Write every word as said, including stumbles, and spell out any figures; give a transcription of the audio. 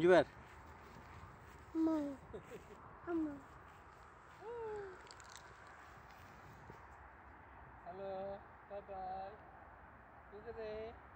You are. Mom. Mom. Hello. Bye bye. Look at